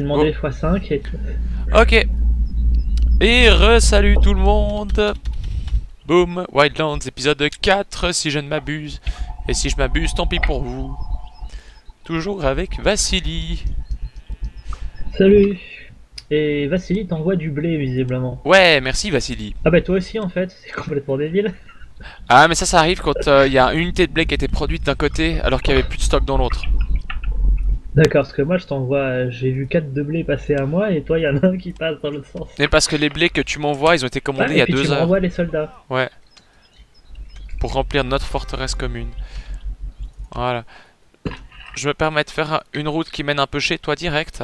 demandé x5 et... Ok. Et re-salut tout le monde. Boom, Wildlands épisode 4 si je ne m'abuse. Et si je m'abuse, tant pis pour vous. Toujours avec Vassili. Salut. Et Vassili t'envoie du blé visiblement. Ouais, merci Vassili. Ah bah toi aussi en fait, c'est complètement débile. Ah mais ça arrive quand il y a une unité de blé qui a été produite d'un côté alors qu'il n'y avait plus de stock dans l'autre. D'accord, parce que moi je t'envoie, j'ai vu 4 de blé passer à moi et toi il y en a un qui passe dans l'autre sens. Mais parce que les blés que tu m'envoies, ils ont été commandés Ah, il y et a puis 2 tu me heures. renvoies les soldats. Ouais. Pour remplir notre forteresse commune. Voilà. Je me permets de faire une route qui mène un peu chez toi direct.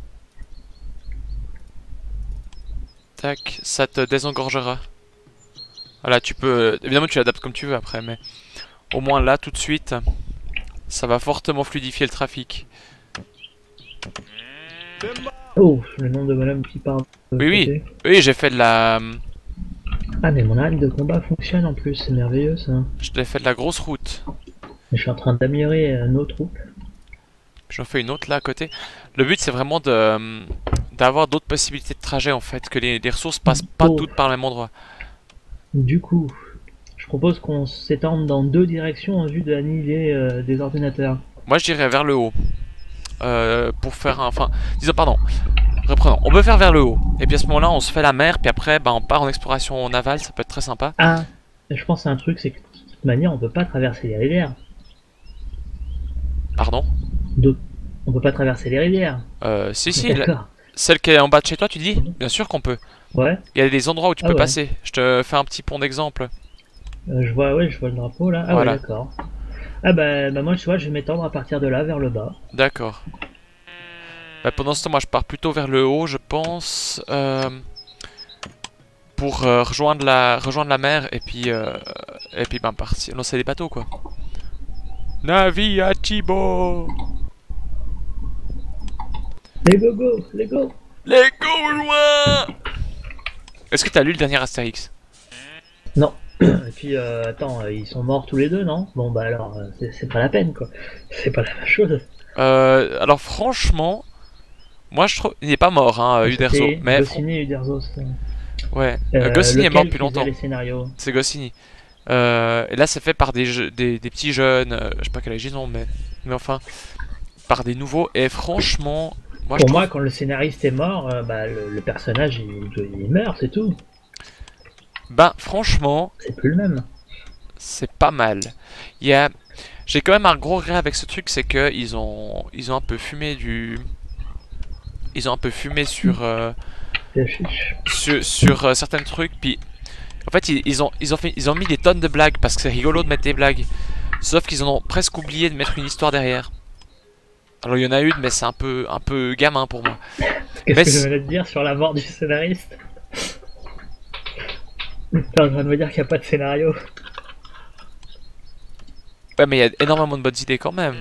Tac, ça te désengorgera. Voilà, tu peux... Évidemment, tu l'adaptes comme tu veux après, mais... Au moins là, tout de suite, ça va fortement fluidifier le trafic. Oh, le nom de madame qui parle. Oui, oui. Oui, j'ai fait de la... Ah mais mon arme de combat fonctionne en plus, c'est merveilleux ça. Je t'ai fait de la grosse route. Je suis en train d'améliorer nos troupes. J'en fais une autre là à côté. Le but, c'est vraiment de... d'avoir d'autres possibilités de trajet en fait, que les ressources passent pas toutes par le même endroit. Du coup, je propose qu'on s'étende dans 2 directions en vue d'annihiler des ordinateurs. Moi, je dirais vers le haut. Pour faire un... Enfin, disons, pardon. Reprenons. On peut faire vers le haut. Et puis à ce moment-là, on se fait la mer, puis après, bah, on part en exploration navale, ça peut être très sympa. Ah, je pense à un truc, c'est que de toute manière, on peut pas traverser les rivières. Pardon? On peut pas traverser les rivières. Si, D'accord. celle qui est en bas de chez toi, tu dis? Bien sûr qu'on peut. Ouais. Il y a des endroits où tu Ah peux ouais. passer. Je te fais un petit pont d'exemple. Je vois, ouais, je vois le drapeau là. Ah Voilà. ouais, d'accord. Ah bah moi, tu vois, je vais m'étendre à partir de là vers le bas. D'accord. Bah, pendant ce temps, moi, je pars plutôt vers le haut, je pense. Pour rejoindre la mer et puis ben, partir lancer des bateaux, quoi. Navi à Chibo. Les go, les go. Les go loin. Est-ce que t'as lu le dernier Astérix? Non. Et puis, attends, ils sont morts tous les deux, non? Bon bah alors, c'est pas la peine quoi. C'est pas la même chose. Alors franchement, moi je trouve... Il n'est pas mort, hein, Uderzo. C'était Mais Goscinny et Uderzo. ouais, Goscinny est mort Lequel depuis faisait longtemps. les scénarios. C'est Goscinny. Et là c'est fait par des petits jeunes, je sais pas quel âge ils ont, mais enfin, par des nouveaux. Et franchement, moi je Pour trouve... moi, quand le scénariste est mort, bah, le personnage il meurt, c'est tout. Ben franchement, C'est plus le même. c'est pas mal. Il y a... J'ai quand même un gros regret avec ce truc, c'est que ils ont un peu fumé du... Ils ont un peu fumé sur... sur certains trucs, puis en fait ils ont mis des tonnes de blagues parce que c'est rigolo de mettre des blagues, sauf qu'ils en ont presque oublié de mettre une histoire derrière. Alors il y en a une, mais c'est un peu gamin pour moi. Qu'est-ce Mais que je venais de dire sur la mort du scénariste? T'es en train de me dire qu'il n'y a pas de scénario. Ouais, mais il y a énormément de bonnes idées quand même.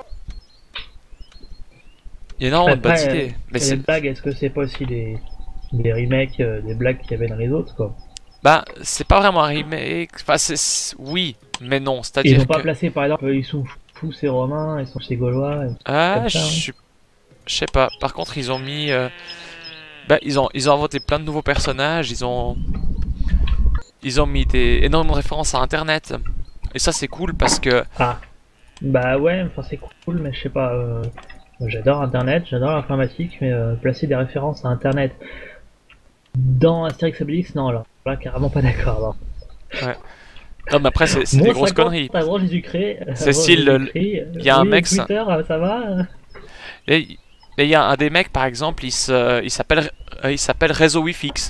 Il y a énormément de bonnes idées. Mais les blagues, est-ce que c'est pas aussi des remakes des blagues qu'il y avait dans les autres quoi? bah c'est pas vraiment un remake. Enfin oui, mais non. Ils C'est-à-dire n'ont pas que... placé par exemple, ils sont fous ces Romains, ils sont ces Gaulois. Ah, comme ça, hein. je sais pas. Par contre, ils ont mis... bah, ils ont inventé plein de nouveaux personnages. Ils ont mis énormément de références à Internet. Et ça, c'est cool parce que... Ah, bah ouais, enfin c'est cool, mais je sais pas. J'adore Internet, j'adore l'informatique, mais placer des références à Internet dans Astérix Obélix, non, là carrément pas d'accord. Ouais. Non, mais après, c'est des grosses conneries. Avant Jésus-Christ, C'est style, il y a un oui, mec... Twitter, ça va? Et il y a un des mecs, par exemple, il s'appelle Réseau Wi-Fix.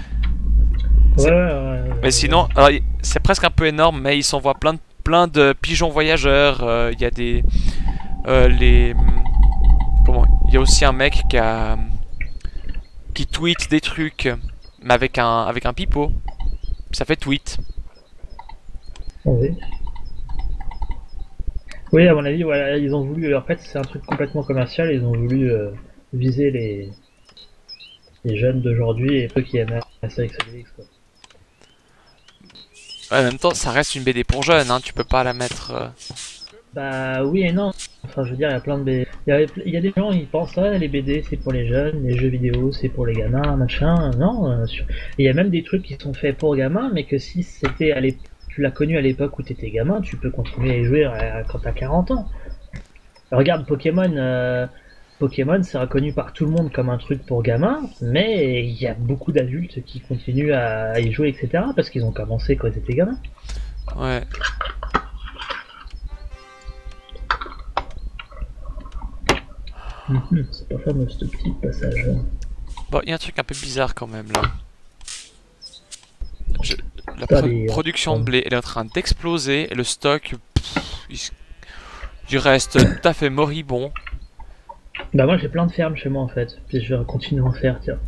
Ouais. Mais sinon, c'est presque un peu énorme, mais il s'envoie plein de pigeons voyageurs. Il y a des... Comment? Il y a aussi un mec qui tweet des trucs, mais avec un pipeau. Ça fait tweet. Oui. Oui, à mon avis, voilà, ils ont voulu. En fait, c'est un truc complètement commercial. Ils ont voulu viser les jeunes d'aujourd'hui et ceux qui aiment Astérix Obélix, quoi. Ouais, en même temps, ça reste une BD pour jeunes, hein, tu peux pas la mettre... Bah oui et non. En Enfin, je veux dire, il y a plein de BD. Il y a des gens, ils pensent, ah, les BD c'est pour les jeunes, les jeux vidéo c'est pour les gamins, machin. Non, il y a même des trucs qui sont faits pour gamins, mais que si c'était à l'époque, tu l'as connu à l'époque où t'étais gamin, tu peux continuer à y jouer quand t'as 40 ans. Regarde Pokémon, Pokémon c'est reconnu par tout le monde comme un truc pour gamins, mais il y a beaucoup d'adultes qui continuent à y jouer, etc. parce qu'ils ont commencé quand ils étaient gamins. Ouais. C'est pas fameux ce petit passage. Bon, il y a un truc un peu bizarre quand même là. La Allez, production de blé, elle est en train d'exploser et le stock, il reste tout à fait moribond. Bah moi j'ai plein de fermes chez moi en fait, puis je vais continuer à en faire, tiens.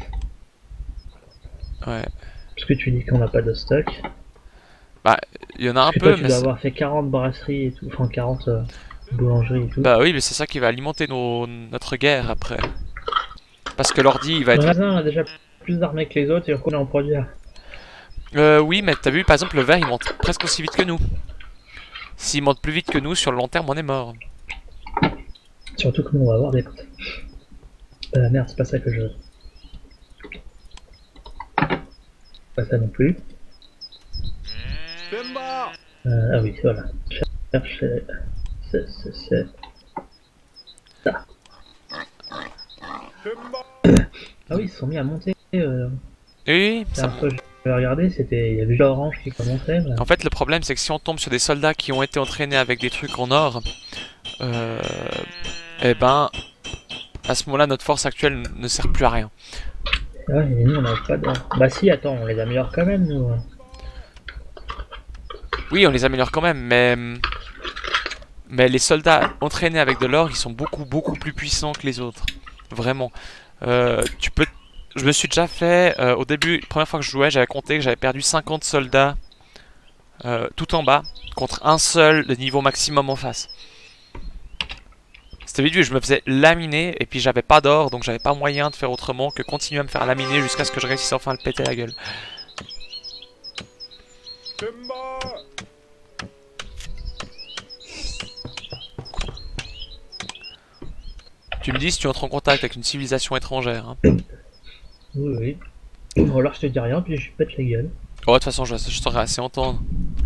Ouais. Parce que tu dis qu'on n'a pas de stock. Bah, il y en a un Parce que peu, toi, tu mais dois avoir fait 40 brasseries et tout, enfin 40 boulangeries et tout. bah oui, mais c'est ça qui va alimenter notre guerre après. Parce que l'ordi, il va Le être... raisin a déjà plus d'armées que les autres et on continue à en produire. Oui, mais t'as vu, par exemple, le verre, il monte presque aussi vite que nous. S'il monte plus vite que nous, sur le long terme, on est mort. Surtout que nous on va avoir des potes. Merde, c'est pas ça que je veux. Pas ça non plus. Ah oui, voilà. Chercher. C'est ça. Ah oui, ils se sont mis à monter. Oui, La ça... dernière fois que je vais regarder, c'était. Il y avait l'orange qui commençait. Là. En fait, le problème, c'est que si on tombe sur des soldats qui ont été entraînés avec des trucs en or, eh ben, à ce moment-là, notre force actuelle ne sert plus à rien. Ouais, mais nous on n'a pas d'or. Bah si, attends, on les améliore quand même, nous. Oui, on les améliore quand même, mais les soldats entraînés avec de l'or, ils sont beaucoup plus puissants que les autres. Vraiment. Tu peux... Je me suis déjà fait... au début, la première fois que je jouais, j'avais compté que j'avais perdu 50 soldats tout en bas, contre un seul de niveau maximum en face. C'était vite vu, je me faisais laminer, et puis j'avais pas d'or, donc j'avais pas moyen de faire autrement que continuer à me faire laminer jusqu'à ce que je réussisse enfin à le péter la gueule. Tu me dis si tu entres en contact avec une civilisation étrangère. Hein. Oui, oui. Ou alors je te dis rien, puis je pète la gueule. Oh, de toute façon, je t'aurais assez entendre.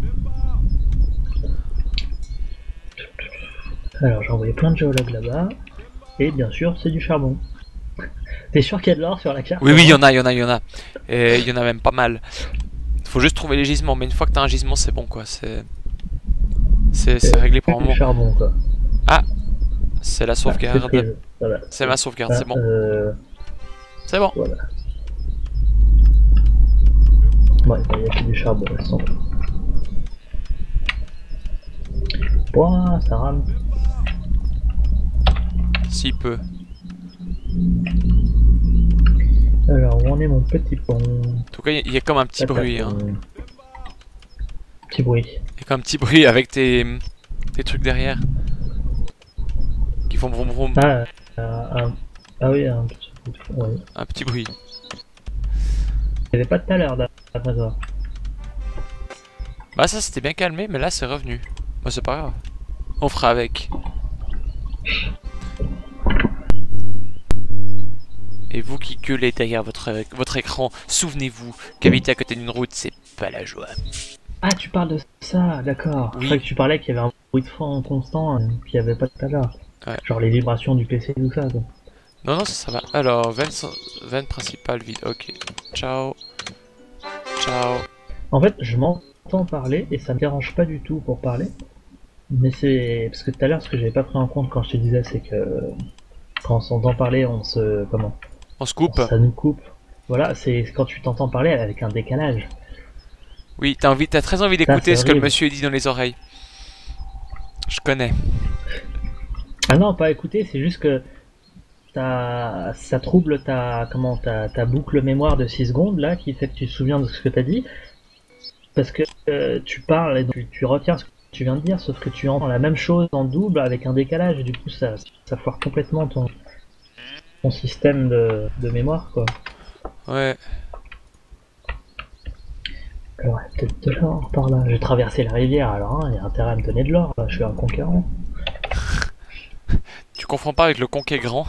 Alors j'ai envoyé plein de géologues là-bas. Et bien sûr, c'est du charbon. T'es sûr qu'il y a de l'or sur la carte? Oui, il y en a. Et il y en a même pas mal. Faut juste trouver les gisements, mais une fois que t'as un gisement, c'est bon quoi. C'est réglé pour un moment. Charbon, quoi. Ah, c'est la sauvegarde. Voilà. C'est ma sauvegarde, c'est bon. C'est bon. Voilà. Ouais, il y a que du charbon, elles sont. Ouah, ça rame. Si peu. Alors, où en est mon petit pont? En tout cas, il y a comme un petit bruit. Hein. Petit bruit. Il y a comme un petit bruit avec tes trucs derrière. Qui font vroom vroom. Ah oui, un petit bruit. Ouais. Un petit bruit. Il n'y avait pas tout à l'heure, d'après toi. Bah ça c'était bien calmé, mais là c'est revenu. Bah c'est pas grave. On fera avec. Et vous qui gueulez derrière votre écran, souvenez-vous qu'habiter à côté d'une route, c'est pas la joie. Ah, tu parles de ça, d'accord. Oui. Je croyais que tu parlais qu'il y avait un bruit de fond constant, qu'il n'y avait pas tout à l'heure. Ouais. Genre les vibrations du PC et tout ça. Quoi. Non, ça va. Alors, veine principale vide. Ok. Ciao. Ciao. En fait, je m'entends parler et ça me dérange pas du tout pour parler. Mais c'est... Parce que tout à l'heure, ce que j'avais pas pris en compte quand je te disais, c'est que... Quand on s'entend parler, on se... Comment? On se coupe. Ça nous coupe. Voilà, c'est quand tu t'entends parler avec un décalage. Oui, t'as très envie d'écouter ce que le monsieur dit dans les oreilles. Je connais. Ah non, pas écouter, c'est juste que... ça trouble ta boucle mémoire de 6 secondes là qui fait que tu te souviens de ce que t'as dit parce que tu parles et donc tu retiens ce que tu viens de dire sauf que tu entends la même chose en double avec un décalage et du coup ça foire complètement ton système de mémoire quoi. Ouais. Alors peut-être de l'or par là. J'ai traversé la rivière alors hein, il y a intérêt à me donner de l'or là. Je suis un conquérant. confonds pas avec le Conquet Grand.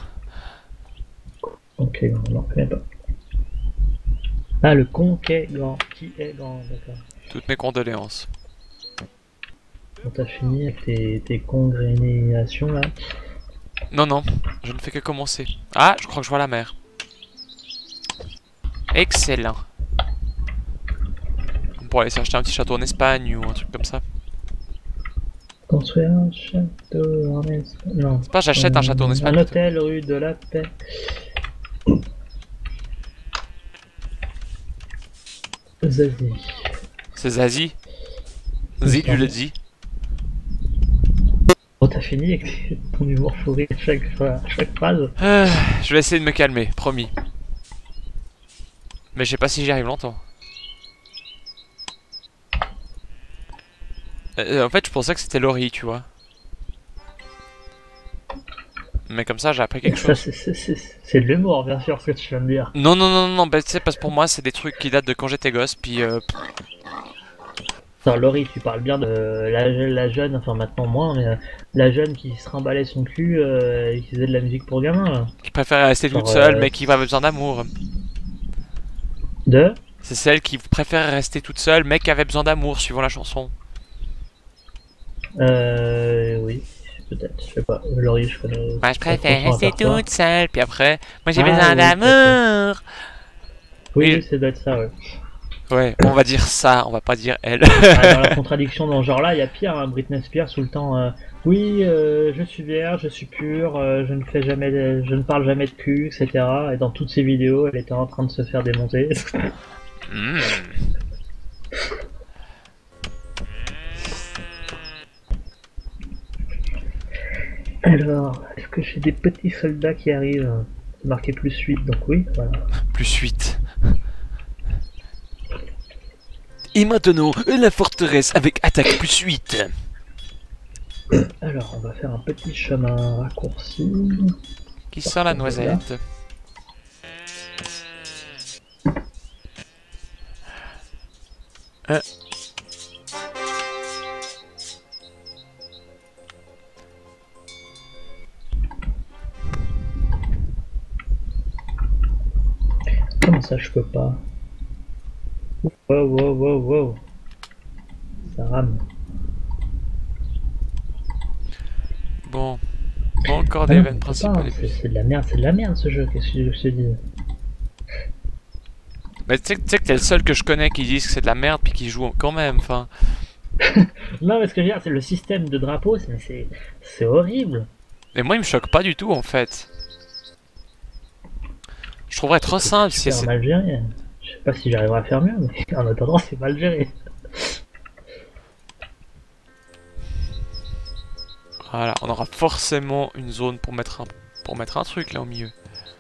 Ok, non, je connais pas. Ah, le Conquet Grand. Qui est grand, d'accord. Toutes mes condoléances. Bon, t'as fini avec tes congrénations là. Non, non, je ne fais que commencer. Ah, je crois que je vois la mer. Excellent. On pourrait aller s'acheter un petit château en Espagne ou un truc comme ça. Construire un château en Espagne. Non. C'est pas j'achète un château en Espagne. Un hôtel rue de la Paix. Zazie. C'est Zazie. Zazie, tu le dis. Oh, t'as fini avec ton humour fourré à chaque phrase. Je vais essayer de me calmer, promis. Mais je sais pas si j'y arrive longtemps. En fait, je pensais que c'était Laurie, tu vois. Mais comme ça, j'ai appris quelque chose. C'est de l'humour, bien sûr, ce que tu viens de dire. Non, non, non, non, bah, tu sais, parce que pour moi, c'est des trucs qui datent de quand j'étais gosse, puis... Attends, Laurie, tu parles bien de la jeune, enfin maintenant moins, mais la jeune qui se trimballait son cul et qui faisait de la musique pour gamins, là. qui préférait rester toute Genre, seule, mais qui avait besoin d'amour. De C'est celle qui préfère rester toute seule, mais qui avait besoin d'amour, suivant la chanson. Oui, peut-être, je sais pas. Laurie, je connais. Moi, je pas trop préfère son rester répertoire. toute seule, puis après, moi j'ai Ah, besoin oui, d'amour. Oui, Oui. ça doit être ça, ouais. Ouais, on va dire ça, on va pas dire elle. Ah, dans la contradiction dans ce genre-là, il y a pire, hein, Britney Spears tout le temps. Oui, je suis vierge, je suis pure, je ne parle jamais de cul, etc. Et dans toutes ses vidéos, elle était en train de se faire démonter. Hmm. Alors, est-ce que j'ai des petits soldats qui arrivent? C'est marqué plus 8, donc oui, voilà. Plus 8. Et maintenant, la forteresse avec attaque plus 8. Alors, on va faire un petit chemin raccourci. Qui sent la noisette? Comment ça, je peux pas? Wow, wow, wow, wow. Ça rame. Bon. Encore Ah des non, veines on peut pas, principales. hein, c'est de la merde ce jeu, qu'est-ce que je te dis? Mais tu sais que t'es le seul que je connais qui disent que c'est de la merde puis qui joue quand même, enfin. Non, mais ce que je veux dire, c'est le système de drapeau, c'est horrible. Mais moi il me choque pas du tout en fait. Je trouverais trop simple si C'est c'est... mal géré. Je sais pas si j'arriverai à faire mieux, mais en attendant, c'est mal géré. Voilà, on aura forcément une zone pour mettre un truc là au milieu.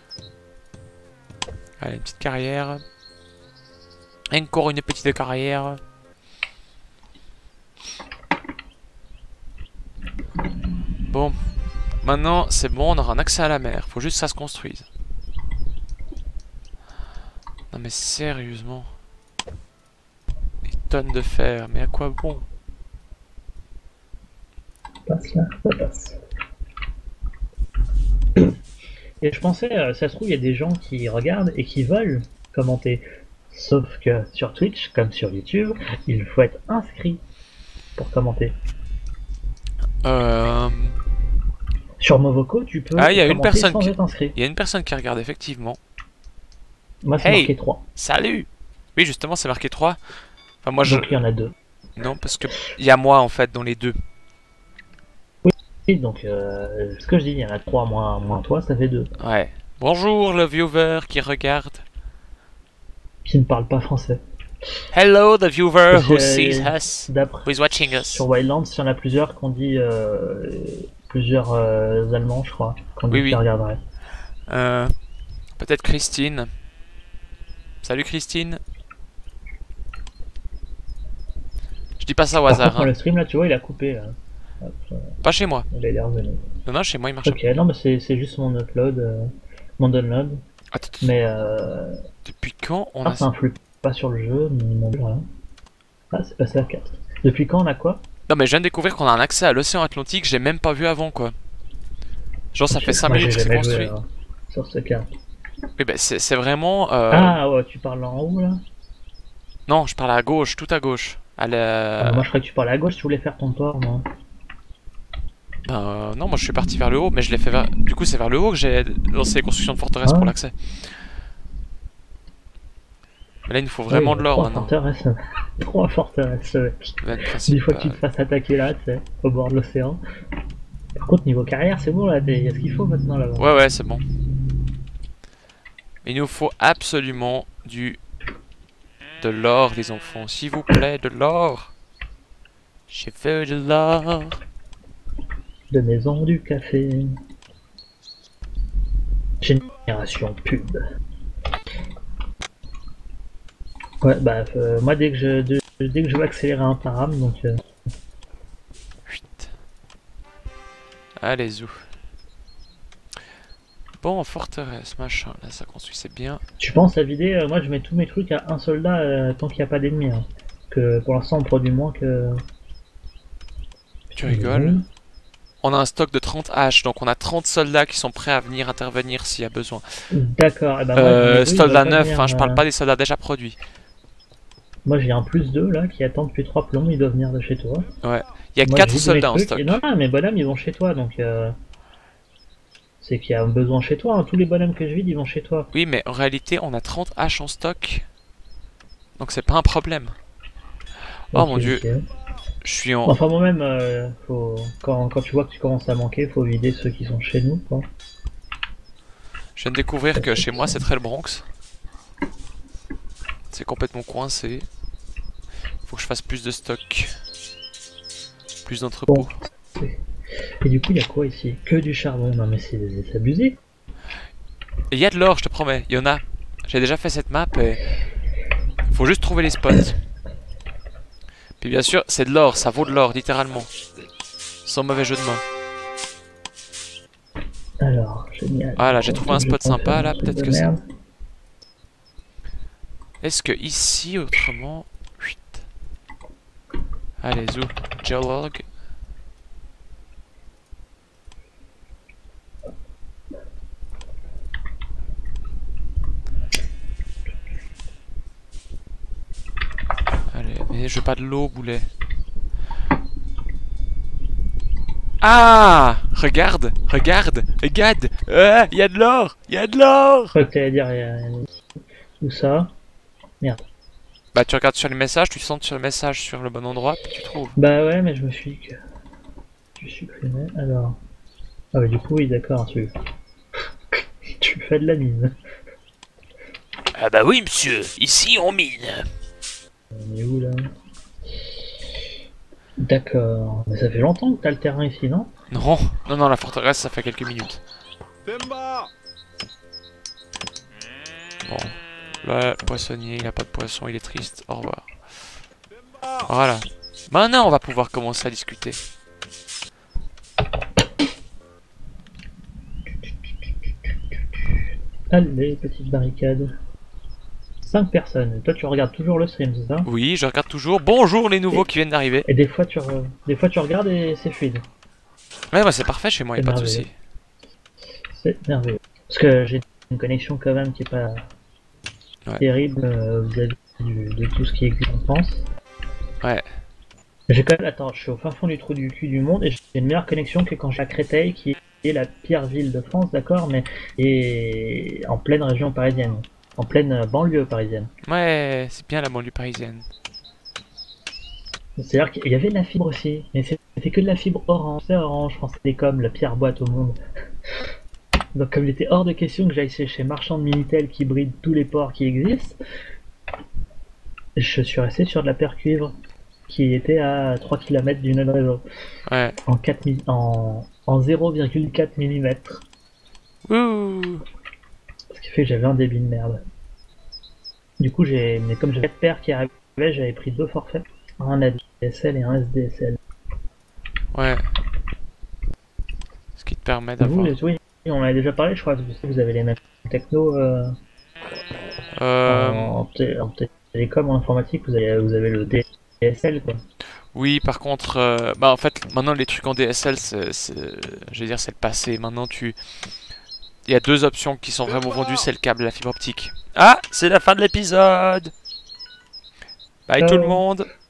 Allez, une petite carrière. Encore une petite carrière. Bon, maintenant c'est bon, on aura un accès à la mer. Faut juste que ça se construise. Non mais sérieusement. Des tonnes de fer, mais à quoi bon? Passe là, ça passe. Et je pensais, ça se trouve, il y a des gens qui regardent et qui veulent commenter. Sauf que sur Twitch, comme sur YouTube, il faut être inscrit pour commenter. Sur Movoco, tu peux Ah, il y a une commenter personne sans qui... être inscrit. Il y a une personne qui regarde effectivement. Moi, c'est Hey, marqué 3. salut! Oui, justement, c'est marqué 3. Enfin, moi, Donc il y en a 2. Non, parce que il y a moi, en fait, dans les deux. Oui, donc ce que je dis, il y en a 3 moins toi, ça fait 2. Ouais. Bonjour, le viewer qui regarde. Qui ne parlent pas français. Hello, the viewer who Parce que, sees us, D'après, who is watching us. sur Wildlands, il y en a plusieurs qu'on dit, plusieurs Allemands, je crois, qu'on dit Oui, oui. qu'ils regarderaient. Peut-être Christine. Salut, Christine. Je dis pas ça au Par hasard, contre, hein. le stream, là, tu vois, il a coupé. Là. Hop, Pas chez moi. il est revenu. Non, non, chez moi, il marche. Ok, non, mais c'est juste mon upload, mon download. Attends, Mais depuis quand on ah, a... ça influe pas sur le jeu, ni non plus, rien. Ah, c'est passé à 4. Depuis quand on a quoi? Non, mais je viens de découvrir qu'on a un accès à l'océan Atlantique, j'ai même pas vu avant, quoi. Genre ça fait 5 Moi, minutes j'ai que c'est jamais joué construit. sur ce cas. Oui, bah c'est vraiment... Ah, ouais, tu parles en haut là? Non, je parle à gauche, tout à gauche. Ah, bah, moi, je croyais que tu parlais à gauche, tu voulais faire ton port, moi. Non, moi je suis parti vers le haut, mais je l'ai fait vers... Du coup, c'est vers le haut que j'ai lancé les constructions de forteresse Ah. pour l'accès. Mais là, il nous faut vraiment de l'or maintenant. Trois forteresses, mec. Veine Une fois que tu te principale. fasses attaquer là, tu sais, au bord de l'océan. Par contre, niveau carrière, c'est bon là, il y a ce qu'il faut maintenant là-bas. Ouais, c'est bon. Il nous faut absolument de l'or, les enfants. S'il vous plaît, de l'or. Je veux de l'or. De maison du café. Génération pub. Ouais, bah, moi, dès que je veux accélérer un parame, donc. Chut. Allez, zou. Bon, forteresse, machin. Là, ça construit, c'est bien. Tu penses à vider, moi, je mets tous mes trucs à un soldat tant qu'il n'y a pas d'ennemis. Hein. Que pour l'instant, on produit moins que. Tu rigoles? On a un stock de 30 haches, donc on a 30 soldats qui sont prêts à venir intervenir s'il y a besoin. D'accord, et ben moi, Soldats neufs, hein, je parle pas des soldats déjà produits. Moi j'ai un plus 2 là qui attend depuis 3 plombs, ils doivent venir de chez toi. Ouais, il y a 4 soldats en stock. Et non, mes bonhommes ils vont chez toi donc. C'est qu'il y a un besoin chez toi, hein. Tous les bonhommes que je vide ils vont chez toi. Oui, mais en réalité on a 30 haches en stock. Donc c'est pas un problème. Oh mon dieu. Je suis en... Enfin moi-même, quand tu vois que tu commences à manquer, faut vider ceux qui sont chez nous, quoi. Je viens de découvrir que chez moi c'est très le Bronx. C'est complètement coincé. Faut que je fasse plus de stock. Plus d'entrepôts. Bon. Et du coup, il y a quoi ici? Que du charbon. Non mais c'est abusé. Et il y a de l'or, je te promets. Il y en a. J'ai déjà fait cette map et... Faut juste trouver les spots. Puis bien sûr, c'est de l'or. Ça vaut de l'or, littéralement. Sans mauvais jeu de main. Alors, génial. Voilà, j'ai trouvé un spot sympa là. Peut-être que c'est... Merde. Est-ce que ici, autrement... Chut. Allez, zou. Geolog. Allez, mais je veux pas de l'eau, boulet. Ah! Regarde! Regarde! Regarde! Il y a de l'or! Il y a de l'or! Je crois que t'allais dire, où ça? Merde. Bah tu regardes sur les messages, tu centres sur le message sur le bon endroit, puis tu trouves. Bah ouais, mais je me suis dit que... Tu supprimais, alors... Ah bah du coup, oui, d'accord, tu fais de la mine. Ah bah oui monsieur, ici on mine. On est où là? D'accord, mais ça fait longtemps que t'as le terrain ici, non? Non, non, la forteresse ça fait quelques minutes. Bon, là, le poissonnier, il a pas de poisson, il est triste, au revoir. Voilà. Maintenant on va pouvoir commencer à discuter. Allez, petite barricade. 5 personnes. Toi, tu regardes toujours le stream, c'est ça? Oui, je regarde toujours. Bonjour les nouveaux qui viennent d'arriver. Et des fois, tu regardes et c'est fluide. Ouais, bah c'est parfait chez moi, y a pas de soucis. C'est merveilleux. Parce que j'ai une connexion quand même qui est pas terrible vis-à-vis de tout ce qui existe en France. Ouais. J'ai quand même... Attends, je suis au fin fond du trou du cul du monde et j'ai une meilleure connexion que quand je suis à Créteil, qui est la pire ville de France, d'accord, mais est en pleine région parisienne. En pleine banlieue parisienne. Ouais, c'est bien la banlieue parisienne. C'est-à-dire qu'il y avait de la fibre aussi, mais c'était que de la fibre Orange. C'est Orange, France Télécom, la pire boîte au monde. Donc comme il était hors de question que j'aille chez Marchand de Minitel qui bride tous les ports qui existent, je suis resté sur de la paire cuivre qui était à 3 km du nœud de réseau. Ouais. En 0,4 mm. Ouh. Ce qui fait que j'avais un débit de merde. Du coup, mais comme j'avais 4 paires qui arrivaient, j'avais pris 2 forfaits. Un ADSL et un SDSL. Ouais. Ce qui te permet d'avoir... Oui, on en a déjà parlé, je crois. Vous avez les mêmes technos en télécom, en informatique. Vous avez le DSL, quoi. Oui, par contre, bah en fait, maintenant les trucs en DSL, je veux dire, c'est le passé. Maintenant, il y a deux options qui sont vraiment vendues, c'est le câble et la fibre optique. Ah, c'est la fin de l'épisode. Bye tout le Ciao. monde.